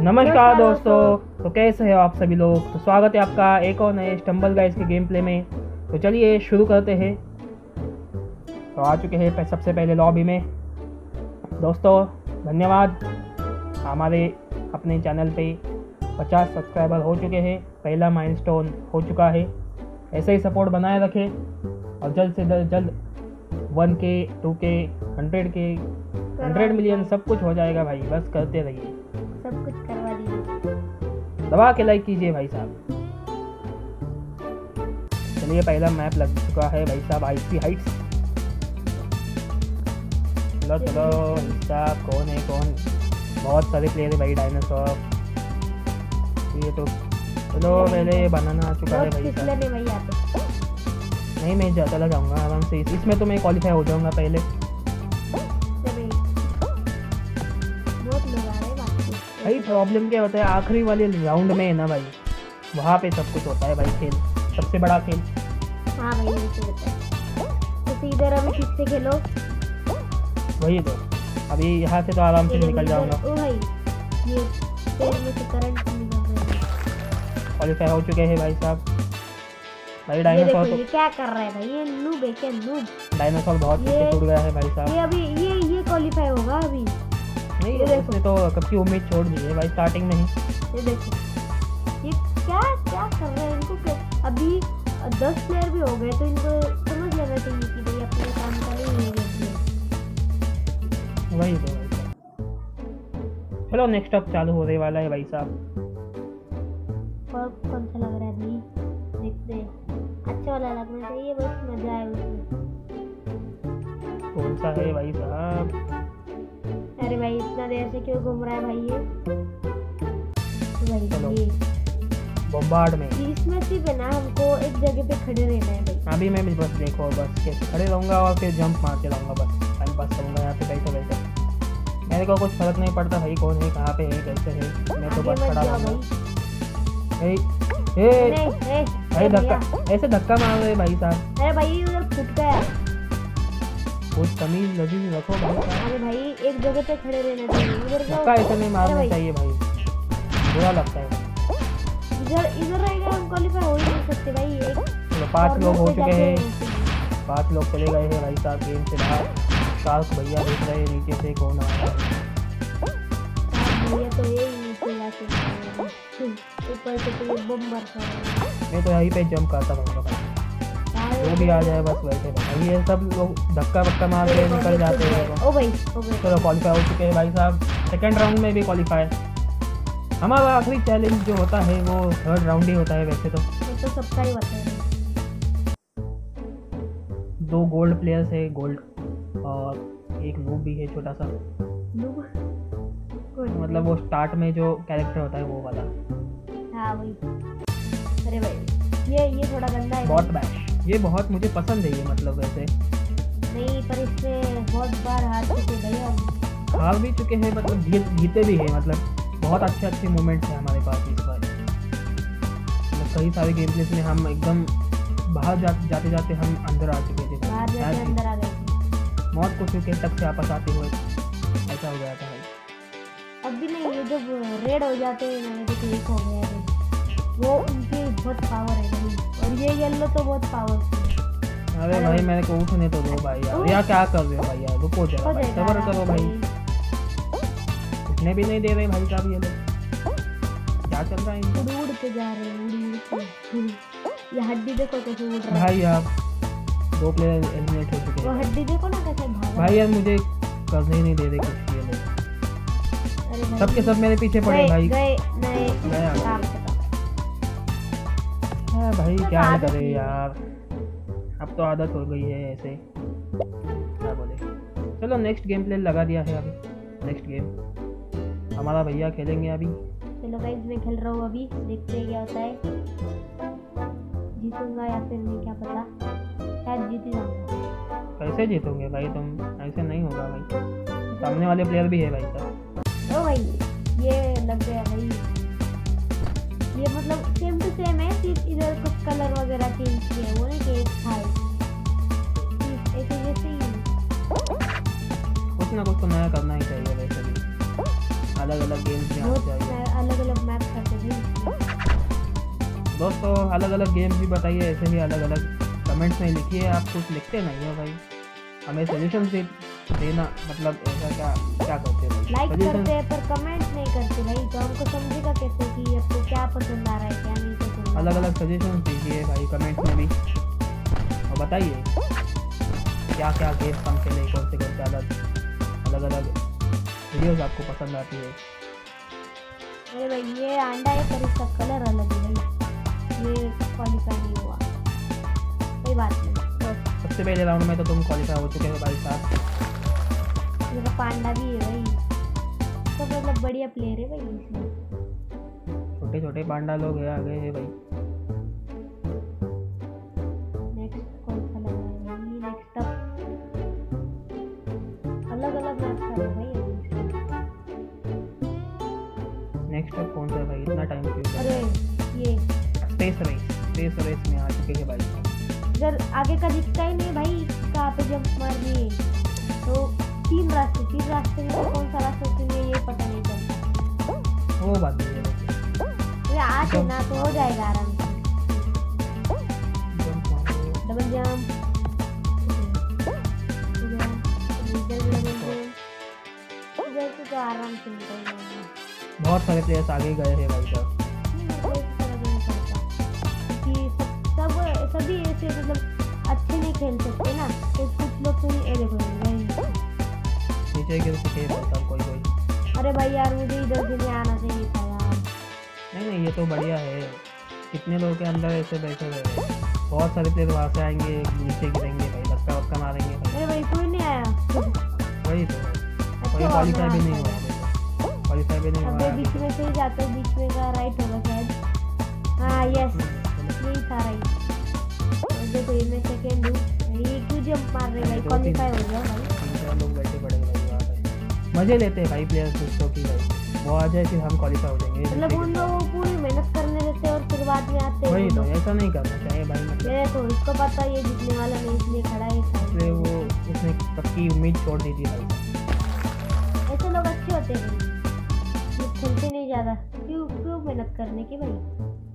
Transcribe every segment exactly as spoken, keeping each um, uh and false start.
नमस्कार दोस्तों, तो कैसे हो आप सभी लोग। तो स्वागत है आपका एक और नए स्टम्बल गाइस के गेम प्ले में। तो चलिए शुरू करते हैं। तो आ चुके हैं सबसे पहले लॉबी में। दोस्तों धन्यवाद, हमारे अपने चैनल पे पचास सब्सक्राइबर हो चुके हैं। पहला माइलस्टोन हो चुका है। ऐसे ही सपोर्ट बनाए रखें और जल्द से जल्द जल्द वन के टू के हंड्रेड के हंड्रेड मिलियन सब कुछ हो जाएगा भाई। बस करते रहिए, सब कुछ करवा दीजिए। दबा के लाइक कीजिए भाई साहब। चलिए पहला मैप लग चुका है भाई साहब, आईसी हाइट्स। चलो चलो हिस्सा कौन है कौन, बहुत सारे प्लेयर है भाई। डायनासोर ये तो चलो पहले बनाना आ चुका है भाई साहब। नहीं भाई आते नहीं मैं जा चला जाऊँगा आराम से। इसमें तो मैं क्वालिफाई हो जाऊँगा पहले। भाई प्रॉब्लम क्या होता है आखिरी वाले राउंड में है ना भाई, वहाँ पे सब कुछ होता है भाई। खेल सबसे बड़ा खेल। हाँ भाई ये तो होता है। तो इधर अभी ठीक से खेलो। वही तो अभी यहाँ से तो आराम से निकल जाऊंगा। ओ भाई ये पैर में से करंट निकल रहा है। क्वालिफाई हो चुके हैं भाई साहब। भाई ये डायनासोर देखो ये क्या कर रहा है भाई, ये नूब है क्या नूब। डायनासोर बहुत पीछे छूट गया है भाई साहब। ये अभी ये ये क्वालिफाई होगा अभी। नहीं उसने तो कब की उम्मीद छोड़ दी है भाई स्टार्टिंग में ही। ये देखो ये क्या क्या कर रहे हैं इनको क्या? अभी दस प्लेयर भी हो गए तो इनको समझ लेना चाहिए कि भाई अपने काम का नहीं है। वही तो भाई साहब। चलो नेक्स्ट अप चालू होने वाला है भाई साहब। और कौन सा लग रहा है भाई, देखते हैं। अच्छा वाला लगना चाहिए, बस मजा आए उसमें। कौन सा है भाई साहब। अरे भाई इतना देर से क्यों घूम रहा है भाई ये। चलो। भाई ये बॉम्बार्ड में इसमें सिर्फ है ना हमको एक जगह पे खड़े रहना है भाई। अभी मैं भी बस देखो बस कैसे खड़े रहूँगा और फिर जंप मारते रहूँगा। बस टाइम पास करूँगा यहाँ पे बैठे बैठे। मेरे को कुछ फर्क नहीं पड़ता भाई कौन है कहाँ पे है कैसे है। मैं तो बस खड़ा रहूँगा। भाई धक्का ऐसे धक्का मार रहे भाई साहब। अरे भाई उधर फूट गया। कुछ तमीज लजीज रखो भाई साहब। अरे भाई एक जगह पे खड़े रहना चाहिए। उधर धक्का ऐसे नहीं मारना चाहिए भाई, बुरा लगता है। इधर इधर रहेगा हम क्वालीफाई हो ही नहीं सकते भाई। एक तो पाँच लोग हो चुके हैं। पाँच लोग चले गए हैं भाई साहब गेम से बाहर। शार्क भैया देख रहे हैं नीचे से कौन आ रहा है। भैया तो ये नीचे लाके ऊपर से तो बम बरसा रहा है। मैं तो यहीं पे जंप करता रहूँगा भाई, जो भी आ जाए बस वैसे भाई। ये सब लोग धक्का वक्का मार के निकल जाते हैं। ओ भाई ओ भाई चलो क्वालिफाई हो चुके हैं भाई साहब। सेकंड राउंड में भी क्वालिफाई। हमारा आखिरी चैलेंज जो होता है वो थर्ड राउंड ही होता है वैसे तो। तो सबका ही होता है। दो गोल्ड प्लेयर्स है, गोल्ड और एक नूब भी है छोटा सा। नूब मतलब वो स्टार्ट में जो कैरेक्टर होता है वो वाला। हाँ भाई। अरे भाई ये ये थोड़ा गंदा है। बॉट बैश ये बहुत मुझे पसंद है ये, मतलब वैसे नहीं पर इससे बहुत बार हार चुके भैया। हार भी चुके हैं, मतलब जीत जीते भी हैं। मतलब बहुत अच्छे अच्छे मोमेंट्स हैं हमारे पास इस बार। मतलब कई सारे गेम प्लेस में हम एकदम बाहर जा, जाते जाते हम अंदर आ चुके थे। बाहर जाते अंदर आ गए थे। मौत को चुके तक से वापस आते हुए ऐसा हो गया था भाई। अब भी नहीं, ये जब रेड हो जाते हैं मैंने तो क्लिक हो गया है वो, उनकी बहुत पावर है भाई। और ये येलो तो बहुत पावरफुल है। अरे भाई मेरे को उठने तो दो भाई यार। यार क्या कर रहे हो भाई यार, रुको जरा भाई, सब्र करो भाई। उठने भी नहीं दे रहे भाई साहब ये लोग। क्या चल रहा है इनको। उड़ उड़ के जा रहे हैं, उड़ उड़ के। ये हड्डी देखो कैसे उड़ रहा है भाई यार। दो प्लेयर एलिमिनेट हो चुके हैं। वो हड्डी देखो ना कैसे भाग भाई यार मुझे करने ही नहीं दे रहे कुछ ये लोग। सबके सब मेरे पीछे पड़े भाई। गए नए काम से हाँ भाई क्या करे यार, अब तो आदत हो गई है ऐसे। क्या बोले। चलो नेक्स्ट गेम प्ले लगा दिया है अभी। नेक्स्ट गेम हमारा भैया खेलेंगे अभी। चलो गाइस मैं खेल रहा हूँ अभी, देखते हैं क्या होता है। जीतूंगा या फिर नहीं क्या पता, शायद जीत ही जाऊंगा। कैसे जीतोगे भाई तुम, ऐसे नहीं होगा भाई। सामने वाले प्लेयर भी है भाई साहब। ओ भाई ये लग गया भाई। ये मतलब सेम टू सेम है, सिर्फ इधर कुछ कलर वगैरह चेंज किए वो नहीं कि एक था ऐसे जैसे ही। कुछ ना कुछ तो नया करना ही चाहिए वैसे भी। अलग अलग गेम्स में आना चाहिए। दोस्तों अलग अलग गेम्स भी बताइए, ऐसे ही अलग अलग कमेंट्स में लिखिए। आप कुछ लिखते नहीं हो भाई, हमें सजेशन दे देना, मतलब ऐसा क्या क्या करते हो? लाइक Suggestions- करते हैं पर कमेंट नहीं करते भाई, तो हमको समझेगा कैसे कि आपको क्या पसंद आ रहा है क्या नहीं पसंद आ रहा है। अलग अलग सजेशन दीजिए भाई कमेंट में भी, और बताइए क्या क्या गेम्स हम खेले, कौन से कौन से अलग अलग अलग वीडियोस आपको पसंद आती है। अरे भाई ये अंडा है पर इसका कलर अलग है भाई, ये क्वालिफाई नहीं हुआ, कोई बात नहीं। तो सबसे पहले राउंड में तो तुम क्वालिफाई हो चुके हो भाई साहब। मेरा पांडा भी है भाई, तो मतलब बढ़िया प्लेयर है भाई इसमें। छोटे छोटे पांडा लोग है आगे है भाई। नेक्स्ट कौन सा लग रहा है भाई? नेक्स्ट अप अलग अलग मैप है भाई अभी इसमें। नेक्स्ट अब कौन सा है भाई, इतना टाइम क्यों? अरे ये स्पेस रेस, स्पेस रेस में आ चुके हैं भाई। इधर आगे का दिखता ही नहीं भाई, कहाँ पे जंप मारनी है। तो तीन रास्ते तीन रास्ते में से कौन सा रास्ता चुनिए ये पता नहीं चलता। वो बात नहीं है वैसे। अरे आठ है ना तो हो जाएगा आराम से। जंप मारो। डबल जंप, इधर भी डबल जंप, इधर से तो आराम से निकल जाएगा। बहुत सारे प्लेयर्स आगे गए हैं भाई साहब। नहीं, मेरे को इस तरह नहीं पड़ता क्योंकि सब सब सभी ऐसे मतलब अच्छे नहीं खेल सकते ना, तो कुछ लोग तो नहीं। ए देखो ये। नीचे गिर चुके हैं भाई साहब कोई कोई। अरे भाई यार मुझे इधर से नहीं आना चाहिए था यार। नहीं नहीं ये तो बढ़िया है, कितने लोगों के अंदर ऐसे बैठे हुए हैं। बहुत सारे प्लेयर वहाँ से आएंगे, नीचे गिरेंगे भाई, धक्का वक्का मारेंगे भाई। अरे भाई कोई नहीं आया। वही तो है, कोई अच्छा क्वालिफाई भी नहीं हुआ। हुआ, क्वालिफाई भी नहीं अबे हुआ। बीच में से ही जाते हैं, बीच में का राइट होगा शायद। हाँ यस यही था राइट। तो देखो ये मैं सेकेंड हूँ। ये क्यों जंप मार रहे भाई, क्वालिफाई हो गया भाई। तीन चार लोग बैठे पड़े हैं भाई वहाँ पे, मजे लेते हैं भाई प्लेयर्स दूसरों की भाई। वो आ जाए फिर हम क्वालिफाई हो जाएंगे। मतलब उन लोगों को पूरी मेहनत करने देते हैं और फिर बाद में आते हैं। वही वो तो, लोग। ऐसा नहीं करना चाहिए भाई, मतलब ये देखो इसको पता है ये जीतने वाला नहीं इसलिए खड़ा है इसलिए साइड। वो उसने पक्की उम्मीद छोड़ दी थी भाई। ऐसे लोग अच्छे होते हैं भाई, ये खेलते नहीं ज्यादा, क्यों क्यों मेहनत करने की भाई।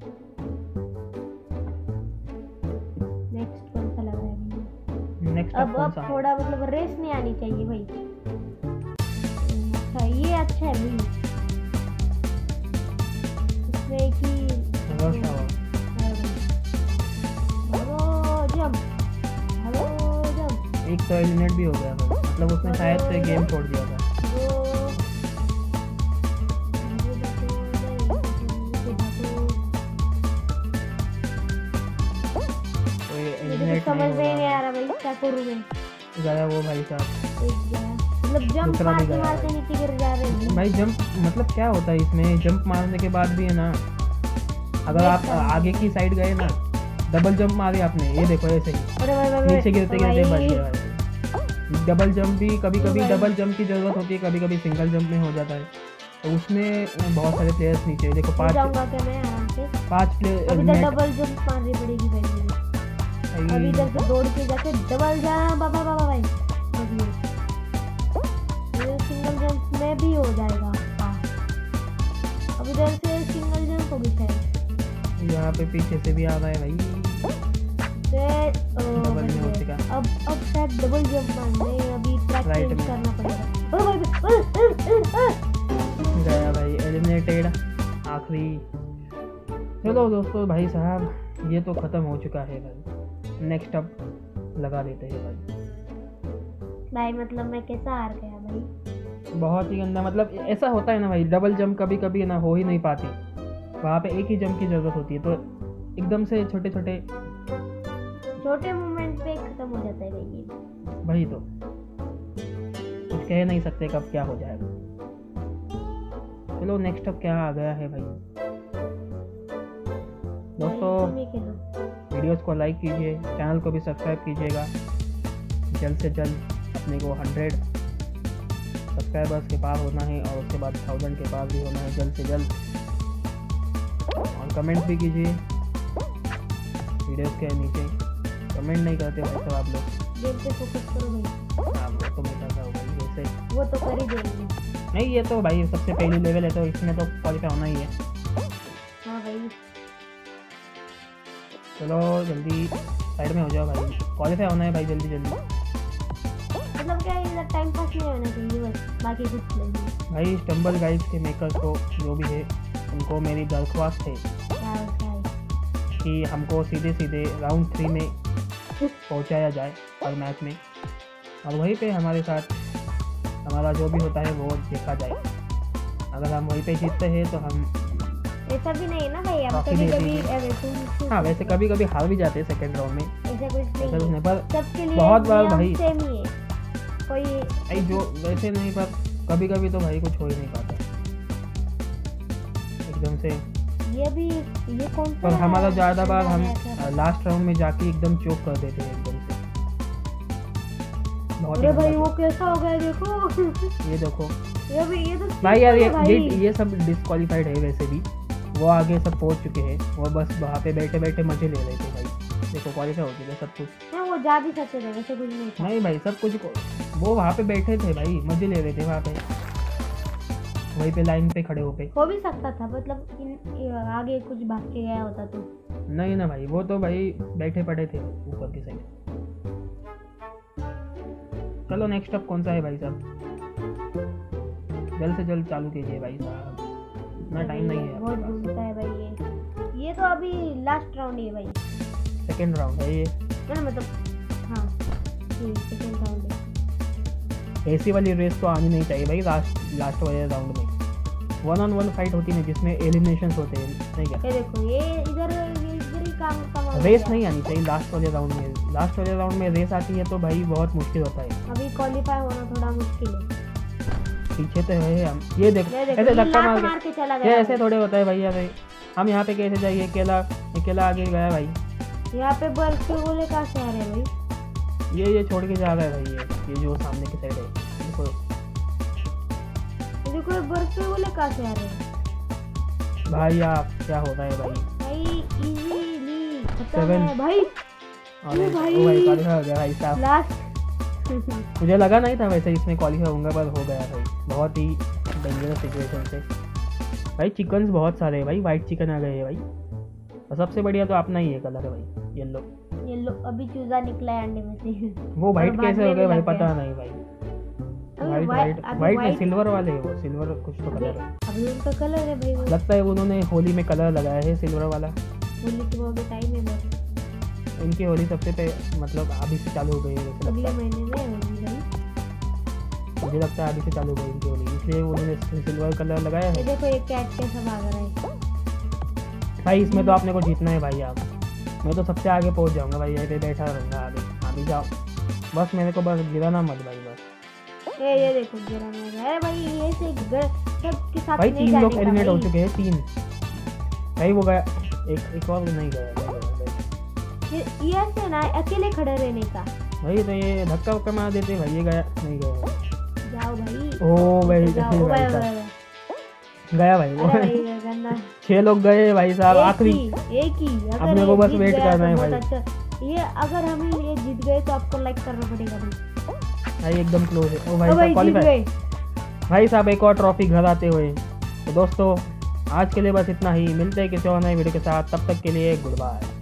नेक्स्ट कौन सा लग रहा है भाई? नेक्स्ट अब कौन अब सा है? थोड़ा मतलब रेस नहीं आनी चाहिए भाई। अच्छा ये अच्छा है भाई, इसमें कि रश आओ। हेलो जंप, हेलो जंप, एक तो एलिमिनेट भी हो गया था, मतलब उसने शायद से गेम छोड़ दिया था। कोई एलिमिनेट समझ नहीं में ही नहीं हुआ, आ रहा भाई क्या करूँ मैं। गया वो भाई साहब। एक गया, मतलब जंप दूसरा भी मारते गया मारते नीचे गिर जा रहे हैं। भाई जंप मतलब क्या होता है इसमें, जंप मारने के बाद भी है ना, अगर आप आगे की साइड गए ना, डबल जंप मारे आपने, ये देखो ऐसे ही अरे भाई भाई नीचे गिरते गिरते बच भाई, गया भाई। डबल जंप भी कभी कभी भाई। डबल जंप की जरूरत होती है, कभी कभी सिंगल जंप में हो जाता है, तो उसमें बहुत सारे प्लेयर्स नीचे देखो। हो पांच जाऊंगा क्या मैं आराम से। पांच अब इधर प्लेयर डबल जंप मारनी पड़ेगी भाई मुझे। अब इधर से दौड़ के जाके डबल जंप, बाबा बाबा भाई ये सिंगल जंप में भी हो जाएगा। हाँ अब इधर से सिंगल जंप होगी शायद। यहाँ पे पीछे से भी आ रहा है भाई। से ओ, डबल में हो चुका। अब अब शायद डबल जंप मारना है, अभी ट्रैक राइट चेंज में। करना पड़ेगा। ओ भाई भाई, ओ, ओ, ओ, ओ। गया भाई एलिमिनेटेड आखिरी। चलो दोस्तों भाई साहब ये तो ख़त्म हो चुका है भाई, नेक्स्ट अब लगा देते हैं भाई। भाई मतलब मैं कैसा हार गया भाई। बहुत ही गंदा, मतलब ऐसा होता है ना भाई, डबल जंप कभी कभी ना हो ही नहीं पाती, वहाँ पे एक ही जंप की ज़रूरत होती है, तो एकदम से छोटे छोटे छोटे मोमेंट पे खत्म हो जाता है भाई ये। वही तो, कुछ कह नहीं सकते कब क्या हो जाएगा। चलो नेक्स्ट अब क्या आ गया है भाई। दोस्तों तुम ही खेलो। वीडियोस को लाइक कीजिए, चैनल को भी सब्सक्राइब कीजिएगा। जल्द से जल्द अपने को हंड्रेड सब्सक्राइबर्स के पार होना है और उसके बाद थाउजेंड के पार भी होना है जल्द से जल्द। और कमेंट भी कीजिए वीडियोस के नीचे, कमेंट नहीं करते भाई तो आप लोग। गेम पे फोकस करो भाई। हाँ वो तो मिलता था भाई वैसे। वो तो कर ही देंगे। नहीं ये तो भाई सबसे पहली लेवल है तो इसमें तो क्वालिफाई होना ही है। हाँ भाई चलो जल्दी साइड में हो जाओ भाई, क्वालिफाई होना है भाई जल्दी जल्दी। मतलब क्या इधर टाइम पास नहीं होना चाहिए बस, बाकी कुछ नहीं। भाई स्टम्बल गाइड्स के मेकर्स को जो भी है उनको मेरी दरख्वास्त है क्या होता है? कि हमको सीधे सीधे राउंड थ्री में पहुंचाया जाए हर मैच में, और वहीं पे हमारे साथ हमारा जो भी होता है वो देखा जाए। अगर हम वहीं पे जीतते हैं तो हम ऐसा भी नहीं है ना भाई, हम ट्रॉफी कभी दे कभी दीजिए। अरे तुम हाँ वैसे कभी कभी हार भी जाते हैं सेकेंड राउंड में, ऐसा कुछ ऐसा नहीं कुछ है। नहीं, पर सबके लिए बहुत बार नियम भाई सेम ही है, कोई भाई जो वैसे नहीं, पर कभी कभी तो भाई कुछ हो ही नहीं पाता एकदम से। ये भी ये कौन सा पर हमारा है? ज़्यादा बार हम ऐसा- लास्ट राउंड में जाके एकदम चोक कर देते हैं एकदम से, बहुत ही अरे भाई गंदा वो कैसा हो गया देखो। चोक। ये देखो ये भी ये तो भाई यार, ये भाई। ये ये सब डिस्क्वालीफाइड है वैसे भी, वो आगे सब पहुंच चुके हैं, वो बस वहाँ पे बैठे बैठे मजे ले रहे थे भाई। देखो क्वालिफाई हो चुके सब कुछ। नहीं वो जा भी सकते थे, वैसे कुछ नहीं था। नहीं भाई सब कुछ, वो वहाँ पे बैठे थे भाई, मजे ले रहे थे वहाँ पे, वहीं पे लाइन पे खड़े होके। हो भी सकता था, मतलब इन ये आगे कुछ भाग के गया होता तो। नहीं ना भाई, वो तो भाई बैठे पड़े थे ऊपर की साइड। चलो नेक्स्ट अप कौन सा है भाई साहब, जल्द से जल्द चालू कीजिए भाई साहब, इतना टाइम नहीं है बहुत आपके घूमता है भाई ये ये तो अभी लास्ट राउंड है भाई, पास। सेकेंड राउंड है ये, ना मतलब हाँ ये सेकंड राउंड है। ऐसी वाली रेस तो आनी नहीं चाहिए भाई लास्ट लास्ट वाले राउंड में। वन ऑन वन फाइट होती है जिसमें एलिमिनेशन होते हैं, नहीं क्या? ये देखो ये इधर ये इधर ही काम कमा रेस नहीं आनी चाहिए लास्ट वाले राउंड में। लास्ट वाले राउंड में रेस आती है तो भाई बहुत मुश्किल होता है, अभी क्वालिफाई होना थोड़ा मुश्किल है। पीछे तो है हम। ये देखो ये देखो ऐसे ये धक्का लात मार मार के, के चला ये गया ऐसे थोड़े होता है भैया भाई, हम यहाँ पे कैसे जाइए, अकेला अकेला आगे गया भाई, भाई। यहाँ पे बर्फ के गोले कहाँ से आ रहे हैं भाई? ये ये छोड़ के जा रहा है भाई, ये ये जो सामने की साइड है देखो। ये देखो ये बर्फ के गोले कहाँ से आ रहे हैं भाई आप क्या होता है भाई, भाई? इजीली खत्म Seven. है भाई, और ओ भाई। ओ भाई क्वालिफाई हो गया भाई साहब। लास्ट। मुझे लगा नहीं था वैसे इसमें क्वालिफाई होऊंगा, पर हो गया भाई, बहुत ही डेंजरस सिचुएशन से भाई। चिकन्स बहुत सारे हैं भाई, वाइट चिकन आ गए हैं भाई, और सबसे बढ़िया तो अपना ही है कलर है भाई, येलो। ये लो अभी चूजा निकला है अंडे में से। वो वाइट और कैसे भागने हो गए भी भाई लग पता गए। नहीं भाई, अभी वाइट white- वाइट अभी वाइट में white- सिल्वर वाले है, वो सिल्वर कुछ तो अभी कलर है, अभी उनका कलर है भाई वो। लगता है उन्होंने होली में कलर लगाया है सिल्वर वाला। होली की वो भी टाइम है बहुत, इनकी होली सबसे पे मतलब अभी से चालू हो गई है वैसे अगले लगता है, महीने में होली भाई। मुझे लगता है अभी से चालू हो गई इनकी होली, इसलिए उन्होंने सिल्वर कलर लगाया ये है देखो ये कैट कैसा भाग रहा है। भाई। इसमें तो आपने को जीतना है भाई, आप मैं तो सबसे आगे पहुंच जाऊंगा भाई, यहीं पे बैठा रहूंगा आगे, अभी जाओ बस, मेरे को बस गिराना मत भाई बस। ये ये देखो गिरा मेरा, अरे भाई ये से सबके साथ भाई नहीं तीन जाने लोग का एलिमिनेट हो भाई। चुके हैं, तीन भाई, वो गया एक एक और नहीं गया, गया, गया, गया। ये ये ऐसे ना अकेले खड़े रहने का। भाई तो ये धक्का वक्का मार देते भाई, ये गया नहीं गया, जाओ भाई। ओ भाई जाओ, भाई ओ भाई, साहब, भाई, भाई। गया भाई अरे वो। भाई ये गंदा। छह लोग गए भाई साहब, एक आखिरी ही एक ही अगर अपने ये को बस जीत वेट गया करना तो है बहुत भाई। अच्छा। ये अगर हम ये जीत गए तो आपको लाइक करना पड़ेगा भाई। भाई एकदम क्लोज है। ओ भाई ओ साहब भाई जीत क्वालिफाई, गए। भाई साहब एक और ट्रॉफी घर आते हुए। तो दोस्तों आज के लिए बस इतना ही, मिलते हैं किसी और नए वीडियो के साथ, तब तक के लिए गुड बाय।